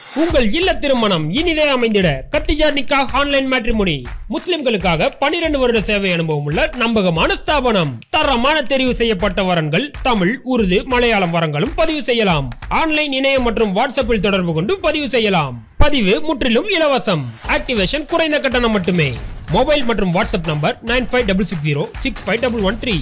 உங்கள் இல்ல திருமணம் இனிதே அமைந்திட கத்திஜா நிக்காஹ் ஆன்லைன் மேட்ரிமோனி. முஸ்லிம்களுக்காக 12 வருட சேவை அனுபவம் உள்ள நம்பகமான ஸ்தாபனம். தரமான தெரிவு செய்யப்பட்ட வரன்கள் தமிழ், உருது, மலையாளம் வரங்களும் பதிவு செய்யலாம். ஆன்லைன் இணையம் மற்றும் வாட்ஸ்அப்பில் தொடர்பு கொண்டு பதிவு செய்யலாம். பதிவு முற்றிலும் இலவசம். ஆக்டிவேஷன் குறைந்த கட்டணம் மட்டுமே. மொபைல் மற்றும் வாட்ஸ்அப் நம்பர் 9566065113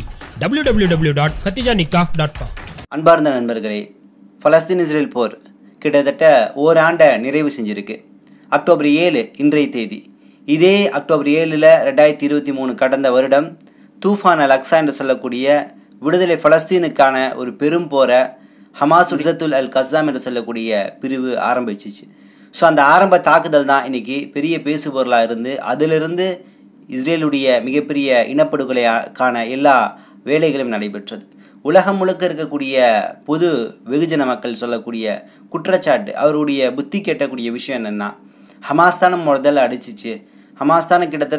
www.khatijanikah.com. அன்பார்ந்த நண்பர்களே, பலஸ்தீன் இஸ்ரேல் போர் கிட்டத்தட்ட ஓராண்டை நிறைவு செஞ்சிருக்கு. அக்டோபர் 7 இன்றைய தேதி. இதே அக்டோபர் 7 2023 கடந்த வருடம் தூஃபான் அல் அக்ஸா என்று சொல்லக்கூடிய விடுதலை பலஸ்தீனுக்கான ஒரு பெரும் போரை ஹமாஸ் இஸ்ஸத்துல் அல் கஸ்ஸாம் என்று சொல்லக்கூடிய பிரிவு ஆரம்பிச்சிச்சு. ஸோ அந்த ஆரம்ப தாக்குதல் தான் இன்றைக்கி பெரிய பேசுபொருளாக இருந்து அதிலிருந்து இஸ்ரேலுடைய மிகப்பெரிய இனப்படுகொலைக்கான எல்லா வேலைகளும் நடைபெற்றது. உலகம் முழுக்க இருக்கக்கூடிய பொது வெகுஜன மக்கள் சொல்லக்கூடிய குற்றச்சாட்டு, அவருடைய புத்தி கேட்டக்கூடிய விஷயம் என்னென்னா, ஹமாஸ் தானே முதல்ல அடிச்சிச்சு, ஹமாஸ் தானே கிட்டத்தட்ட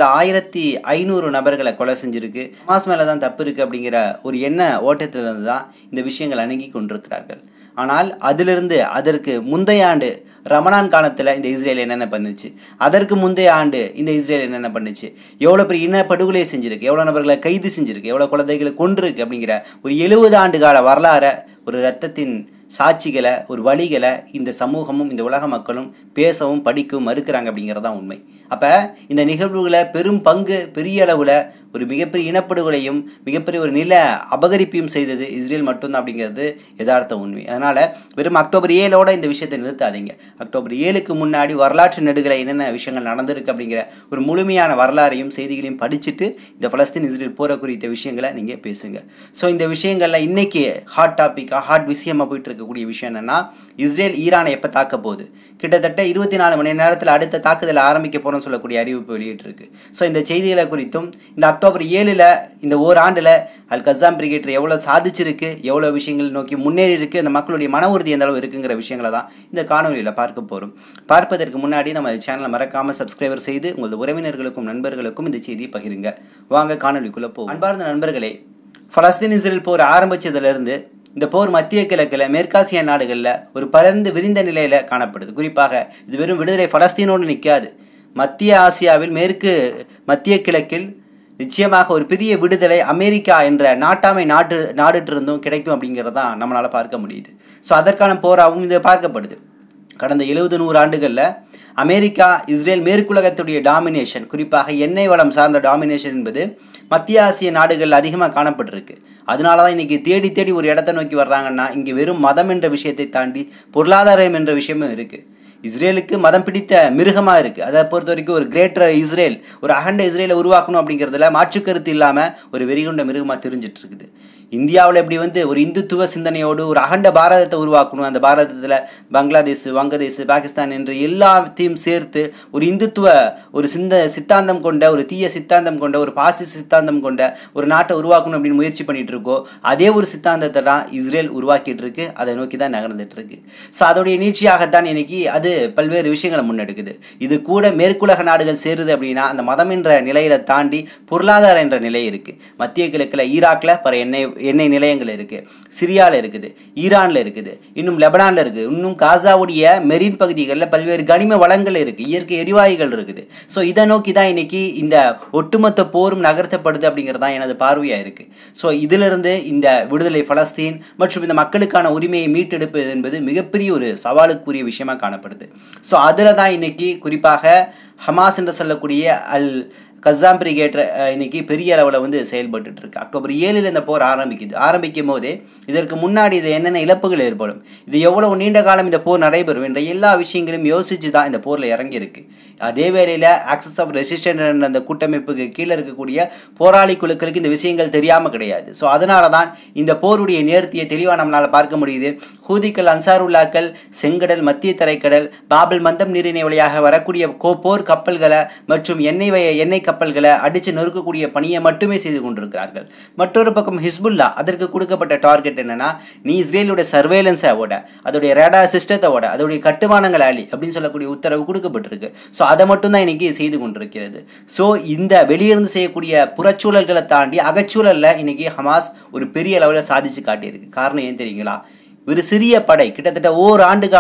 1500 நபர்களை கொலை செஞ்சுருக்கு, ஹமாஸ் மேலே தான் தப்பு இருக்குது அப்படிங்கிற ஒரு எண்ண ஓட்டத்திலிருந்து தான் இந்த விஷயங்கள் அணுகி கொண்டிருக்கிறார்கள். ஆனால் அதிலிருந்து அதற்கு முந்தைய ஆண்டு ரமலான் காலத்தில் இந்த இஸ்ரேல் என்னென்ன பண்ணுச்சு, அதற்கு முந்தைய ஆண்டு இந்த இஸ்ரேல் என்னென்ன பண்ணுச்சு, எவ்வளோ பெரிய இனப்படுகொலையை செஞ்சுருக்கு, எவ்வளோ நபர்களை கைது செஞ்சுருக்கு, எவ்வளோ குழந்தைகளை கொண்டிருக்கு அப்படிங்கிற ஒரு 70 ஆண்டு கால வரலாறை, ஒரு இரத்தத்தின் சாட்சிகளை, ஒரு வழிகளை இந்த சமூகமும் இந்த உலக மக்களும் பேசவும் படிக்கவும் மறுக்கிறாங்க அப்படிங்கிறதான் உண்மை. அப்போ இந்த நிகழ்வுகளை பெரும் பங்கு பெரிய அளவில் ஒரு மிகப்பெரிய இனப்படுகொலையும் மிகப்பெரிய ஒரு நில அபகரிப்பையும் செய்தது இஸ்ரேல் மட்டும்தான் அப்படிங்கிறது யதார்த்த உண்மை. அதனால் வெறும் அக்டோபர் 7 இந்த விஷயத்தை நிறுத்தாதீங்க. அக்டோபர் 7க்கு முன்னாடி வரலாற்று நெடுகளை என்னென்ன விஷயங்கள் நடந்திருக்கு அப்படிங்கிற ஒரு முழுமையான வரலாறையும் செய்திகளையும் படிச்சுட்டு இந்த பலஸ்தீன் இஸ்ரேல் போரை குறித்த விஷயங்களை நீங்கள் பேசுங்க. ஸோ இந்த விஷயங்களில் இன்றைக்கி ஹாட் டாப்பிக்காக ஹாட் விஷயமாக போயிட்டு இருக்கக்கூடிய விஷயம் என்னென்னா, இஸ்ரேல் ஈரானை எப்போ தாக்க போகுது, கிட்டத்தட்ட 24 மணி நேரத்தில் அடுத்த தாக்குதலை ஆரம்பிக்க போகிறோம் சொல்லக்கூடிய அறிவிப்பு வெளியிட்டிருக்கு. ஸோ இந்த செய்திகளை குறித்தும் இந்த அக்டோபர் 7 இந்த ஓராண்டில் அல் கஸ்ஸாம் பிரிகேட் எவ்வளோ சாதிச்சிருக்கு, எவ்வளோ விஷயங்கள் நோக்கி முன்னேறி இருக்குது, அந்த மக்களுடைய மன உறுதி எந்த அளவு இருக்குங்கிற விஷயங்களை தான் இந்த காணொலியில் பார்க்க போகிறோம். பார்ப்பதற்கு முன்னாடி நம்ம சேனலை மறக்காமல் சப்ஸ்கிரைபர் செய்து உங்களது உறவினர்களுக்கும் நண்பர்களுக்கும் இந்த செய்தியை பகிருங்க. வாங்க காணொலிக்குள்ளே போவோம். அன்பார்ந்த நண்பர்களே, பலஸ்தீன் இஸ்ரேல் போர் ஆரம்பித்ததிலிருந்து இந்த போர் மத்திய கிழக்கில் மேற்காசிய நாடுகளில் ஒரு பரந்து விரிந்த நிலையில் காணப்படுது. குறிப்பாக இது வெறும் விடுதலை பலஸ்தீனோடு நிற்காது. மத்திய ஆசியாவில் மத்திய கிழக்கில் நிச்சயமாக ஒரு பெரிய விடுதலை அமெரிக்கா என்ற நாட்டாமை நாடுகிட்டிருந்தும் கிடைக்கும் அப்படிங்கிறதான் நம்மளால் பார்க்க முடியுது. ஸோ அதற்கான போராகவும் இது பார்க்கப்படுது. கடந்த 70-100 ஆண்டுகளில் அமெரிக்கா இஸ்ரேல் மேற்குலகத்துடைய டாமினேஷன், குறிப்பாக எண்ணெய் வளம் சார்ந்த டாமினேஷன் என்பது மத்திய ஆசிய நாடுகளில் அதிகமாக காணப்பட்டிருக்கு. அதனால தான் இன்றைக்கி தேடி தேடி ஒரு இடத்தை நோக்கி வர்றாங்கன்னா, இங்கே வெறும் மதம் என்ற விஷயத்தை தாண்டி பொருளாதாரம் என்ற விஷயமும் இருக்குது. இஸ்ரேலுக்கு மதம் பிடித்த மிருகமாக இருக்குது. அதை பொறுத்த வரைக்கும் ஒரு கிரேட்டர் இஸ்ரேல், ஒரு அகண்ட இஸ்ரேலை உருவாக்கணும் அப்படிங்கிறதுல மாற்றுக்கருத்து இல்லாமல் ஒரு வெறிகொண்ட மிருகமாக தெரிஞ்சிட்டு இருக்குது. இந்தியாவில் எப்படி ஒரு இந்துத்துவ சிந்தனையோடு ஒரு அகண்ட பாரதத்தை உருவாக்கணும், அந்த பாரதத்தில் பங்களாதேஷ், வங்கதேஷ், பாகிஸ்தான் என்று எல்லாத்தையும் சேர்த்து ஒரு இந்துத்துவ ஒரு சித்தாந்தம் கொண்ட, ஒரு தீய சித்தாந்தம் கொண்ட, ஒரு பாசிச சித்தாந்தம் கொண்ட ஒரு நாட்டை உருவாக்கணும் அப்படின்னு முயற்சி பண்ணிட்டு இருக்கோம். அதே ஒரு சித்தாந்தத்தை தான் இஸ்ரேல் உருவாக்கிட்டு இருக்கு. அதை நோக்கி தான் நகர்ந்துட்டு இருக்கு. ஸோ அதோடைய நீட்சியாகத்தான் இன்னைக்கு அது பல்வேறு விஷயங்களை முன்னெடுக்குது. இது கூட மேற்குலக நாடுகள் சேருது அப்படின்னா அந்த மதம் என்ற நிலையில தாண்டி பொருளாதாரம் என்ற நிலை இருக்கு. மத்திய கிழக்கில் ஈராக்கில் பல எண்ணெய் நிலையங்கள் இருக்குது, சிரியாவில் இருக்குது, ஈரானில் இருக்குது, இன்னும் லெபனானில் இருக்குது, இன்னும் காசாவுடைய மெரின் பகுதிகளில் பல்வேறு கனிம வளங்கள் இருக்குது, இயற்கை எரிவாயுகள் இருக்குது. ஸோ இதை நோக்கி தான் இன்னைக்கு இந்த ஒட்டுமொத்த போரும் நகர்த்தப்படுது அப்படிங்கிறது தான் எனது பார்வையாக இருக்குது. ஸோ இதிலிருந்து இந்த விடுதலை பலஸ்தீன் மற்றும் இந்த மக்களுக்கான உரிமையை மீட்டெடுப்பது என்பது மிகப்பெரிய ஒரு சவாலுக்குரிய விஷயமாக காணப்படுது. ஸோ அதில் தான் இன்னைக்கு குறிப்பாக ஹமாஸ் என்று சொல்லக்கூடிய அல் கஸ்ஸாம் பிரிகேட் இன்னைக்கு பெரிய அளவில் செயல்பட்டு இருக்கு. அக்டோபர் 7 இந்த போர் ஆரம்பிக்கும் போதே இதற்கு முன்னாடி இது என்னென்ன இழப்புகள் ஏற்படும், இது எவ்வளவு நீண்ட காலம் இந்த போர் நடைபெறும் என்ற எல்லா விஷயங்களையும் யோசிச்சு தான் இந்த போரில் இறங்கியிருக்கு. அதே வேளையில் ஆக்சஸ் ஆஃப் ரெசிஸ்டன்ஸ் என்ற அந்த கூட்டமைப்புக்கு கீழே இருக்கக்கூடிய போராளி குழுக்களுக்கு இந்த விஷயங்கள் தெரியாமல் கிடையாது. ஸோ அதனால தான் இந்த போருடைய நேர்த்தியை தெளிவாக நம்மளால் பார்க்க முடியுது. ஹூதிக்கள், அன்சாருல்லாக்கள் செங்கடல், மத்திய தரைக்கடல், பாபல் மந்தம் நீரிணை வழியாக வரக்கூடிய போர் கப்பல்களை மற்றும் எண்ணெய் கப்பல்களை அடித்து நொறுக்கக்கூடிய பணியை மட்டுமே செய்து கொண்டிருக்கிறார்கள். மற்றொரு பக்கம் ஹிஸ்புல்லா, அதற்கு கொடுக்கப்பட்ட டார்கெட் என்னன்னா, நீ இஸ்ரேலுடைய சர்வேலன்ஸை ஓட, அதோடைய ரேடார் சிஸ்டத்தை ஓட, அதோடைய கட்டுமானங்கள் அழி அப்படின்னு சொல்லக்கூடிய உத்தரவு கொடுக்கப்பட்டிருக்கு. ஸோ அதை மட்டும்தான் இன்னைக்கு செய்து கொண்டிருக்கிறது. ஸோ இந்த வெளியிருந்து செய்யக்கூடிய புறச்சூழல்களை தாண்டி அகச்சூழலில் இன்னைக்கு ஹமாஸ் ஒரு பெரிய அளவில் சாதிச்சு காட்டியிருக்கு. காரணம் ஏன் தெரியுங்களா? ஒரு சிறிய படை கிட்டத்தட்ட ஓராண்டு காலம்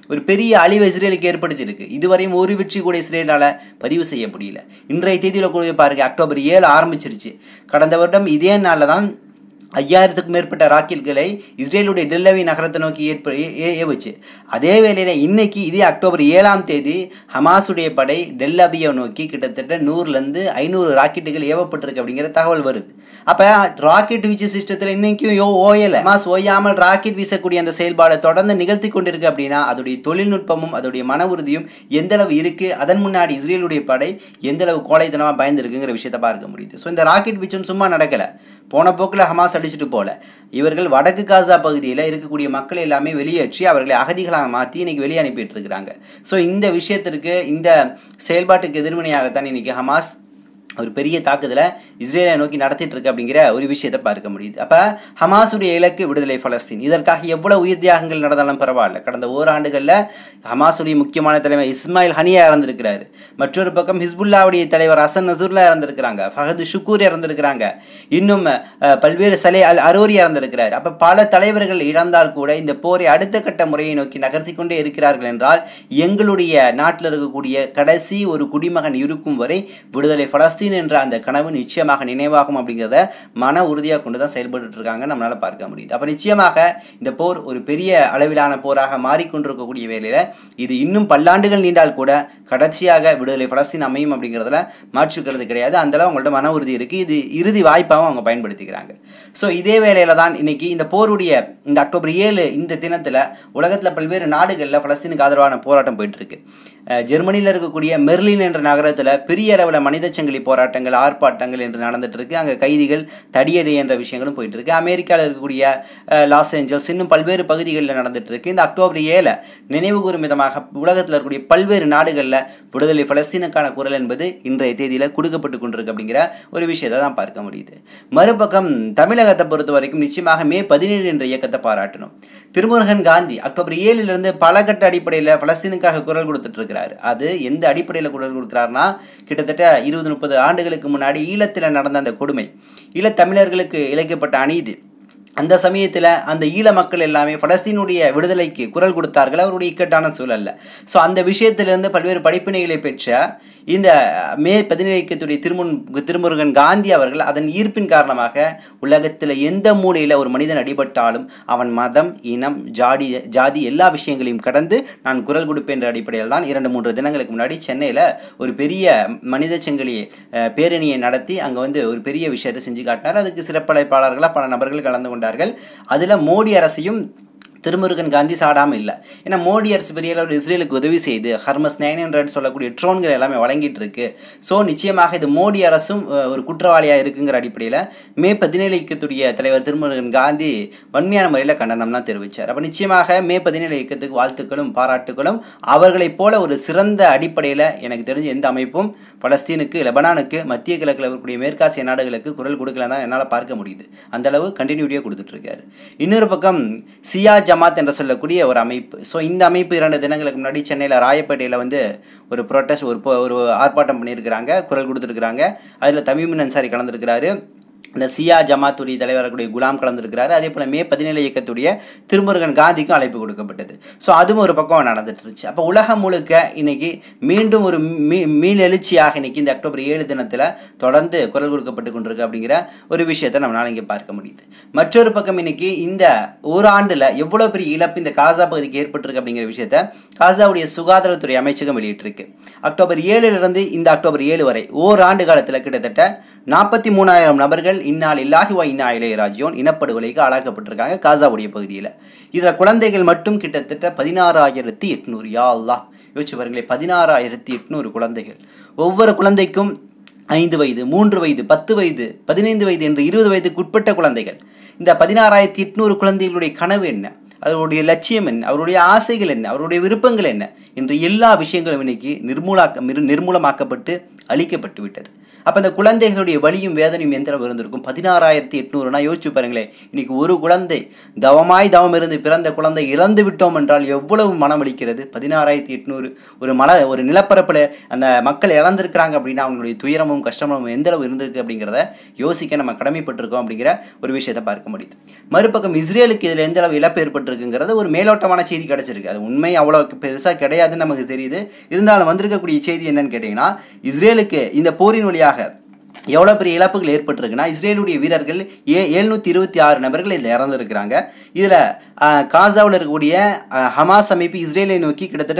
ஒரு பெரிய அழிவு இஸ்ரேலுக்கு ஏற்படுத்தியிருக்கு. இதுவரையும் ஒரு வெற்றி கூட இஸ்ரேலால் பதிவு செய்ய முடியல. இன்றைய தேதியில் கூட பாருங்க, அக்டோபர் 7 ஆரம்பிச்சிருச்சு. கடந்த வருடம் இதே நாளில் தான் 5000க்கும் மேற்பட்ட ராக்கெட்களை இஸ்ரேலுடைய டெல்லவி நகரத்தை நோக்கி ஏவுச்சு. அதே வேளையில் இன்னைக்கு இதே அக்டோபர் 7ஆம் தேதி ஹமாஸுடைய படை டெல்லவியை நோக்கி கிட்டத்தட்ட 100லேருந்து 500 ராக்கெட்டுகள் ஏவப்பட்டிருக்கு அப்படிங்கிற தகவல் வருது. அப்போ ராக்கெட் வீச்சு சிஸ்டத்தில் இன்னைக்கும் ஓயலை. ஹமாஸ் ஓயாமல் ராக்கெட் வீசக்கூடிய அந்த செயல்பாடை தொடர்ந்து நிகழ்த்தி கொண்டிருக்கு. அப்படின்னா அதோடைய தொழில்நுட்பமும் அதோடைய மன உறுதியும் எந்தளவு இருக்குது, அதன் முன்னாடி இஸ்ரேலுடைய படை எந்தளவு கோழைத்தனமாக பயந்துருக்குங்கிற விஷயத்தை பார்க்க முடியுது. ஸோ இந்த ராக்கெட் வீச்சும் சும்மா நடக்கலை. போன போக்கில் ஹமாஸ் அடிச்சுட்டு போல, இவர்கள் வடக்கு காசா பகுதியில் இருக்கக்கூடிய மக்களை எல்லாமே வெளியேற்றி அவர்களை அகதிகளாக மாற்றி இன்னைக்கு வெளியே அனுப்பிட்டு இருக்கிறாங்க. ஸோ இந்த விஷயத்திற்கு, இந்த செயல்பாட்டுக்கு எதிர்வினையாகத்தான் இன்னைக்கு ஹமாஸ் ஒரு பெரிய தாக்குதலை இஸ்ரேலை நோக்கி நடத்திட்டு இருக்கு அப்படிங்கிற ஒரு விஷயத்தை பார்க்க முடியுது. அப்போ ஹமாஸுடைய இலக்கு விடுதலை பலஸ்தீன். இதற்காக எவ்வளவு உயிர் தியாகங்கள் நடந்தாலும் பரவாயில்ல. கடந்த ஓராண்டுகளில் ஹமாஸுடைய முக்கியமான தலைவர் இஸ்மாயில் ஹனியா இறந்திருக்கிறாரு. மற்றொரு பக்கம் ஹிஸ்புல்லாவுடைய தலைவர் ஹசன் நசூர்லா இறந்திருக்கிறாங்க. ஃபஹது ஷுக்கூர் இறந்திருக்கிறாங்க. இன்னும் பல்வேறு சலே அல் அரோரி இறந்திருக்கிறார். அப்போ பல தலைவர்கள் இறந்தால் கூட இந்த போரை அடுத்த கட்ட முறையை நோக்கி நகர்த்தி கொண்டே இருக்கிறார்கள் என்றால் எங்களுடைய நாட்டில் இருக்கக்கூடிய கடைசி ஒரு குடிமகன் இருக்கும் வரை விடுதலை பலஸ்தீன் என்ற அந்த கனவு நிச்சயமாக நினைவாகும் அப்படிங்கிறத மன உறுதியாக கொண்டு தான் செயல்பட்டு இருக்காங்க, நம்மளால பார்க்க முடியுது. அப்போ நிச்சயமாக இந்த போர் ஒரு பெரிய அளவிலான போராக மாறிக்கொண்டிருக்கக்கூடிய வேளையில் இது இன்னும் பல்லாண்டுகள் நீண்டால் கூட கடைசியாக விடுதலை பலஸ்தீன் அமையும் அப்படிங்கிறதுல மாற்றுக்கிறது கிடையாது. அந்தளவு அவங்கள்ட்ட மன உறுதி இருக்குது. இது இறுதி வாய்ப்பாகவும் அவங்க பயன்படுத்திக்கிறாங்க. ஸோ இதே வேளையில் தான் இன்னைக்கு இந்த போருடைய இந்த அக்டோபர் 7 இந்த தினத்தில் உலகத்தில் பல்வேறு நாடுகளில் பலஸ்தீனுக்கு ஆதரவான போராட்டம் போயிட்டு இருக்கு. ஜெர்மனியில் இருக்கக்கூடிய மெர்லின் என்ற நகரத்தில் பெரிய அளவில் மனித சங்கிலி போராட்டங்கள், ஆர்ப்பாட்டங்கள் என்று நடந்துட்டு இருக்கு. அங்கே கைதிகள் தடியடி என்ற விஷயங்களும் போயிட்டு இருக்கு. அமெரிக்காவில் இருக்கக்கூடிய லாஸ் ஏஞ்சல்ஸ் இன்னும் பல்வேறு பகுதிகளில் நடந்துட்டு இருக்கு. இந்த அக்டோபர் 7 நினைவு கூறும் விதமாக உலகத்தில் இருக்கக்கூடிய பல்வேறு நாடுகளில் விடுதலை பலஸ்தீனுக்கான குரல் என்பது இன்றைய தேதியில் கொடுக்கப்பட்டு கொண்டிருக்கு அப்படிங்கிற ஒரு விஷயத்தை தான் பார்க்க முடியுது. மறுபக்கம் தமிழகத்தை பொறுத்த வரைக்கும் நிச்சயமாக மே 17 என்ற இயக்கத்தை பாராட்டணும். திருமுருகன் காந்தி அக்டோபர் 7 பல கட்ட அடிப்படையில் பலஸ்தீனுக்காக குரல் கொடுத்துட்டு இருக்கிறார். அது எந்த அடிப்படையில் குரல் கொடுக்கிறார்னா, கிட்டத்தட்ட 20-30 ஆண்டுகளுக்கு முன்னாடி ஈழத்தில் நடந்த அந்த கொடுமை, ஈழத்தமிழர்களுக்கு இழைக்கப்பட்ட அநீதி, அந்த சமயத்தில் அந்த ஈழ மக்கள் எல்லாமே பலஸ்தீனுடைய விடுதலைக்கு குரல் கொடுத்தார்கள் அவருடைய இக்கட்டான சூழல்ல. ஸோ அந்த விஷயத்திலிருந்து பல்வேறு படிப்பினைகளை பெற்ற இந்த மே 17 இயக்கத்துடைய திருமுருகன் காந்தி அவர்கள் அதன் ஈர்ப்பின் காரணமாக உலகத்தில் எந்த மூலையில் ஒரு மனிதன் அடிபட்டாலும் அவன் மதம், இனம், ஜாதி எல்லா விஷயங்களையும் கடந்து நான் குரல் கொடுப்பேன் என்ற அடிப்படையில் தான் 2-3 தினங்களுக்கு முன்னாடி சென்னையில் ஒரு பெரிய மனித சங்கிலி பேரணியை நடத்தி அங்கே ஒரு பெரிய விஷயத்தை செஞ்சு காட்டினார். அதுக்கு சிறப்பழைப்பாளர்களாக பல நபர்கள் கலந்து கொண்டார்கள். அதில் மோடி அரசையும் திருமுருகன் காந்தி சாடாமல் இல்லை. ஏன்னா மோடி அரசு பெரிய அளவில் இஸ்ரேலுக்கு உதவி செய்து ஹர்மஸ் 900 சொல்லக்கூடிய ட்ரோன்கள் எல்லாமே வழங்கிட்டு இருக்கு. ஸோ நிச்சயமாக இது மோடி அரசும் ஒரு குற்றவாளியாக இருக்குங்கிற அடிப்படையில் மே 17 இயக்கத்துடைய தலைவர் திருமுருகன் காந்தி வன்மையான முறையில் கண்டனம்லாம் தெரிவித்தார். அப்போ நிச்சயமாக மே 17 இயக்கத்துக்கு வாழ்த்துக்களும் பாராட்டுகளும். அவர்களைப் போல ஒரு சிறந்த அடிப்படையில் எனக்கு தெரிஞ்ச எந்த அமைப்பும் பலஸ்தீனுக்கு, லெபனானுக்கு, மத்திய கிழக்கில் இருக்கக்கூடிய மேற்காசிய நாடுகளுக்கு குரல் கொடுக்கலாம் தான் என்னால் பார்க்க முடியுது. அந்தளவு கண்டினியூட்டியாக கொடுத்துட்ருக்காரு. இன்னொரு பக்கம் சியா ஜமாத் என்று சொல்லக்கூடிய ஒரு அமைப்பு. ஸோ இந்த அமைப்பு 2 தினங்களுக்கு முன்னாடி சென்னையில் ராயப்பேட்டையில் ஒரு ப்ரொட்டஸ்ட், ஒரு ஆர்ப்பாட்டம் பண்ணியிருக்கிறாங்க, குரல் கொடுத்துருக்குறாங்க. அதில் தமீமுன் அன்சாரி கலந்துருக்கிறாரு. இந்த சியா ஜமாத்துடைய தலைவர்களுடைய குலாம் கலந்துருக்கிறாரு. அதே போல் மே 17 இயக்கத்துடைய திருமுருகன் காந்திக்கும் அழைப்பு கொடுக்கப்பட்டது. ஸோ அதுவும் ஒரு பக்கம் நடந்துட்டு இருந்துச்சு. அப்போ உலகம் முழுக்க இன்னைக்கு மீண்டும் ஒரு மீளெழுச்சியாக இன்னைக்கு இந்த அக்டோபர் 7 தினத்தில் தொடர்ந்து குரல் கொடுக்கப்பட்டு கொண்டிருக்கு அப்படிங்கிற ஒரு விஷயத்தை நம்மளால் இங்கே பார்க்க முடியுது. மற்றொரு பக்கம் இன்னைக்கு இந்த ஒரு ஆண்டில் எவ்வளோ பெரிய இழப்பு இந்த காசா பகுதிக்கு ஏற்பட்டிருக்கு அப்படிங்கிற விஷயத்தை காசாவுடைய சுகாதாரத்துறை அமைச்சகம் வெளியிட்டிருக்கு. அக்டோபர் 7 இந்த அக்டோபர் 7 வரை ஓராண்டு காலத்தில் கிட்டத்தட்ட 43,000 நபர்கள் இன்னால் இல்லாஹி வ இன்னா இலைஹி ராஜிஊன் இனப்படுகொலைக்கு ஆளாக்கப்பட்டிருக்காங்க காசாவுடைய பகுதியில். இதில் குழந்தைகள் மட்டும் கிட்டத்தட்ட 16,800. யா அல்லாஹ், யோசிச்சு பாருங்களே, 16,800 குழந்தைகள். ஒவ்வொரு குழந்தைக்கும் 5 வயது, 3 வயது, 10 வயது, 15 வயது என்று 20 வயதுக்கு உட்பட்ட குழந்தைகள். இந்த 16,800 குழந்தைகளுடைய கனவு என்ன, அவருடைய லட்சியம் என்ன, அவருடைய ஆசைகள் என்ன, அவருடைய விருப்பங்கள் என்ன என்று எல்லா விஷயங்களும் இன்னைக்கு நிர்மூலமாக்கப்பட்டு அழிக்கப்பட்டு விட்டது. அப்போ அந்த குழந்தைகளுடைய வலியும் வேதனையும் எந்த அளவு இருந்திருக்கும்? 16,800. யோசிச்சு பாருங்களேன். இன்னைக்கு ஒரு குழந்தை தவமாய் தவம் இருந்து பிறந்த குழந்தை இழந்து விட்டோம் என்றால் எவ்வளவு மனம் வலிக்கிறது? 16,800 ஒரு நிலப்பரப்பில் அந்த மக்கள் இழந்திருக்கிறாங்க அப்படின்னா அவங்களுடைய துயரமும் கஷ்டமும் எந்த அளவு இருந்திருக்கு அப்படிங்கிறத யோசிக்க நம்ம கடமைப்பட்டிருக்கோம் அப்படிங்கிற ஒரு விஷயத்தை பார்க்க முடியுது. மறுபக்கம் இஸ்ரேலுக்கு இதில் எந்த அளவு இழப்பு ஏற்பட்டிருக்குங்கிறது ஒரு மேலோட்டமான செய்தி கிடைச்சிருக்கு. அது உண்மை அவ்வளோ பெருசாக கிடையாதுன்னு நமக்கு தெரியுது. இருந்தாலும் வந்திருக்கக்கூடிய செய்தி என்னன்னு கேட்டிங்கன்னா, இஸ்ரேலுக்கு இந்த போரின் வழியாக எவ்வளோ பெரிய இழப்புகள் ஏற்பட்டிருக்குன்னா, இஸ்ரேலுடைய வீரர்கள் 726 நபர்கள் இதில் இறந்துருக்கிறாங்க. இதில் காசாவில் இருக்கக்கூடிய ஹமாஸ் அமைப்பு இஸ்ரேலை நோக்கி கிட்டத்தட்ட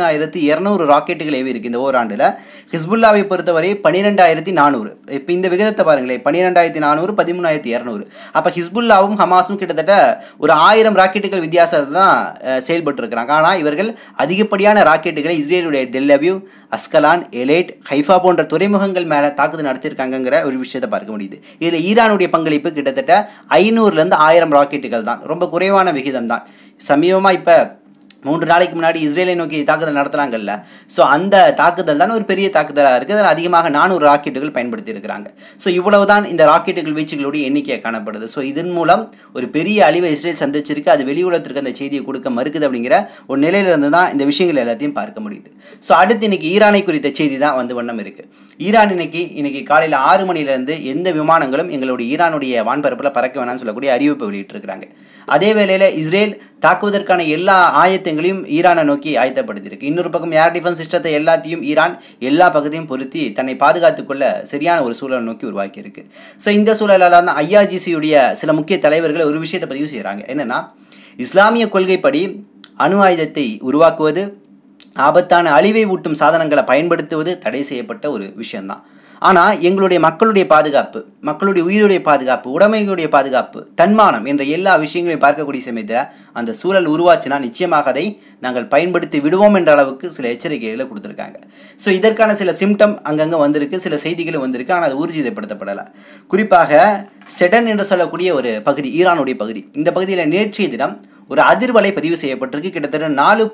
13,200 ராக்கெட்டுகள் ஏவி இருக்குது இந்த ஓராண்டில். ஹிஸ்புல்லாவை பொறுத்தவரை 12,400. இப்போ இந்த விகிதத்தை பாருங்களேன், 12,400 13,200. அப்போ ஹிஸ்புல்லாவும் ஹமாஸும் கிட்டத்தட்ட ஒரு 1000 ராக்கெட்டுகள் வித்தியாசத்தை தான் செயல்பட்டு இருக்கிறாங்க. ஆனால் இவர்கள் அதிகப்படியான ராக்கெட்டுகளை இஸ்ரேலுடைய Tel Aviv, Ashkelon, Eilat, Haifa போன்ற துறைமுகங்கள் மேலே தாக்குதல் நடத்தியிருக்காங்கிற ஒரு விஷயத்தை பார்க்க முடியுது. இதில் ஈரானுடைய பங்களிப்பு கிட்டத்தட்ட 500லேருந்து 1000 ராக்கெட்டுகள் தான். ரொம்ப குறைவான விகிதம் தான். சமீபமாக இப்போ 3 நாளைக்கு முன்னாடி இஸ்ரேலை நோக்கி தாக்குதல் நடத்துகிறாங்கல்ல, ஸோ அந்த தாக்குதல் தான் ஒரு பெரிய தாக்குதலாக இருக்குது. அதில் அதிகமாக 400 ராக்கெட்டுகள் பயன்படுத்தி இருக்கிறாங்க. ஸோ இவ்வளவு தான் இந்த ராக்கெட்டுகள் வீச்சுகளுடைய எண்ணிக்கை காணப்படுது. ஸோ இதன் மூலம் ஒரு பெரிய அழிவை இஸ்ரேல் சந்திச்சிருக்கு. அது வெளி உலகத்திற்கு அந்த செய்தியை கொடுக்க மறுக்குது அப்படிங்கிற ஒரு நிலையிலிருந்து தான் இந்த விஷயங்கள் எல்லாத்தையும் பார்க்க முடியுது. ஸோ அடுத்து இன்னைக்கு ஈரானை குறித்த செய்தி தான் வண்ணம் இருக்குது. ஈரான் இன்னைக்கு காலையில் 6 மணிலேருந்து எந்த விமானங்களும் எங்களுடைய ஈரானுடைய வான்பரப்பில் பறக்க வேணாம்னு சொல்லக்கூடிய அறிவிப்பை வெளியிட்டிருக்கிறாங்க. அதே வேளையில் இஸ்ரேல் தாக்குவதற்கான எல்லா ஆயத்தங்களையும் ஈரானை நோக்கி ஆயத்தப்படுத்தியிருக்கு. இன்னொரு பக்கம் ஏர் டிஃபென்ஸ் சிஸ்டத்தை எல்லாத்தையும் ஈரான் எல்லா பகுதியும் பொருத்தி தன்னை பாதுகாத்துக்கொள்ள சரியான ஒரு சூழலை நோக்கி உருவாக்கியிருக்கு. ஸோ இந்த சூழலால் தான் IRGC-யுடைய சில முக்கிய தலைவர்கள் ஒரு விஷயத்தை பதிவு செய்கிறாங்க. என்னென்னா, இஸ்லாமிய கொள்கைப்படி அணு ஆயுதத்தை உருவாக்குவது, ஆபத்தான அழிவை ஊட்டும் சாதனங்களை பயன்படுத்துவது தடை செய்யப்பட்ட ஒரு விஷயம்தான். ஆனால் எங்களுடைய மக்களுடைய பாதுகாப்பு, மக்களுடைய உயிருடைய பாதுகாப்பு, உடைமைகளுடைய பாதுகாப்பு, தன்மானம் என்ற எல்லா விஷயங்களையும் பார்க்கக்கூடிய சமயத்தில் அந்த சூழல் உருவாச்சுன்னா நிச்சயமாக அதை நாங்கள் பயன்படுத்தி விடுவோம் என்ற அளவுக்கு சில எச்சரிக்கைகளை கொடுத்துருக்காங்க. ஸோ இதற்கான சில சிம்டம் அங்கங்கே வந்திருக்கு, சில செய்திகளும் வந்திருக்கு. ஆனால் அது ஊர்ஜிதப்படுத்தப்படலை. குறிப்பாக செடன் என்று சொல்லக்கூடிய ஒரு பகுதி, ஈரானுடைய பகுதி, இந்த பகுதியில் நேற்றைய தினம் ஒரு அதிர்வலை பதிவு செய்யப்பட்டிருக்கு. கிட்டத்தட்ட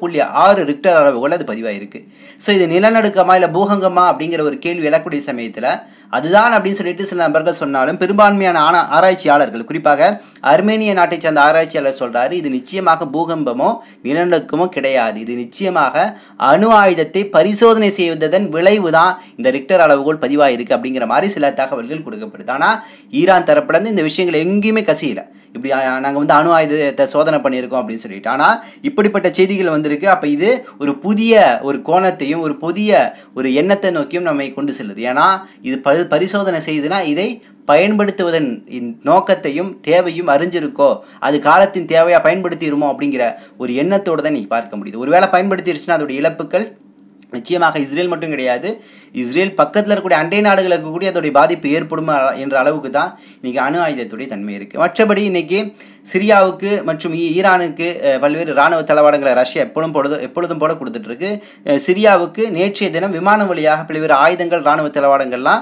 4.6 ரிக்டர் அளவுகள் அது பதிவாயிருக்கு. ஸோ இது நிலநடுக்கமா இல்லை பூகங்கமா அப்படிங்கிற ஒரு கேள்வி எழக்கூடிய சமயத்தில் அதுதான் அப்படின்னு சொல்லிட்டு சில நபர்கள் சொன்னாலும், பெரும்பான்மையான ஆராய்ச்சியாளர்கள், குறிப்பாக அர்மேனிய நாட்டை சேர்ந்த ஆராய்ச்சியாளர் சொல்றாரு, இது நிச்சயமாக பூகம்பமோ நிலநடுக்கமோ கிடையாது. இது நிச்சயமாக அணு ஆயுதத்தை பரிசோதனை செய்வதன் விளைவு தான் இந்த ரிக்டர் அளவுகோல் பதிவாயிருக்கு அப்படிங்கிற மாதிரி சில தகவல்கள் கொடுக்கப்படுது. ஆனால் ஈரான் தரப்புலேருந்து இந்த விஷயங்கள் எங்கேயுமே கசியலை. இப்படி நாங்கள் அணு ஆயுதத்தை சோதனை பண்ணியிருக்கோம் அப்படின்னு சொல்லிட்டு. ஆனால் இப்படிப்பட்ட செய்திகள் வந்திருக்கு. அப்போ இது ஒரு புதிய ஒரு கோணத்தையும் ஒரு புதிய ஒரு எண்ணத்தை நோக்கியும் நம்மை கொண்டு செல்லுது. ஏன்னா இது பரிசோதனை செய்துனா இதை பயன்படுத்துவதன் நோக்கத்தையும் தேவையும் அறிஞ்சிருக்கோ, அது காலத்தின் தேவையாக பயன்படுத்திடுமோ அப்படிங்கிற ஒரு எண்ணத்தோடு தான் நீங்கள் பார்க்க முடியுது. ஒருவேளை பயன்படுத்திடுச்சுன்னா அதோடைய இழப்புகள் நிச்சயமாக இஸ்ரேல் மட்டும் கிடையாது, இஸ்ரேல் பக்கத்தில் இருக்கக்கூடிய அண்டை நாடுகளுக்கு கூட அதோடைய பாதிப்பு ஏற்படும் என்ற அளவுக்கு தான் இன்றைக்கி அணு ஆயுதத்துடைய தன்மை இருக்குது. மற்றபடி இன்றைக்கி சிரியாவுக்கு மற்றும் ஈரானுக்கு பல்வேறு இராணுவ தளவாடங்களை ரஷ்யா எப்பொழுதும் போல கொடுத்துட்ருக்கு. சிரியாவுக்கு நேற்றைய தினம் விமானம் வழியாக பல்வேறு ஆயுதங்கள், இராணுவ தளவாடங்கள்லாம்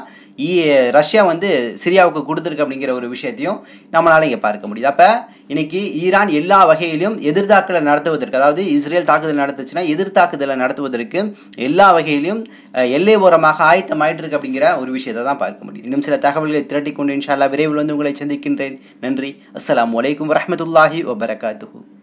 ரஷ்யா சிரியாவுக்கு கொடுத்துருக்கு அப்படிங்கிற ஒரு விஷயத்தையும் நம்மளால் இங்கே பார்க்க முடியுது. அப்போ இன்னைக்கு ஈரான் எல்லா வகையிலும் எதிர்த்தாக்குதலை நடத்துவதற்கு, அதாவது இஸ்ரேல் தாக்குதல் நடத்துச்சுன்னா எதிர்த்தாக்குதலை நடத்துவதற்கு எல்லா வகையிலும் எல்லை ஓரமாக ஆயத்தமாயிட்டு இருக்கு அப்படிங்கிற ஒரு விஷயத்தை தான் பார்க்க முடியும். இன்னும் சில தகவல்களை திரட்டிக்கொண்டு இன்ஷா அல்லாஹ் விரைவில் உங்களை சந்திக்கின்றேன். நன்றி. அஸ்ஸலாமு அலைக்கும் வரஹ்மத்துல்லாஹி வபரகாத்துஹு.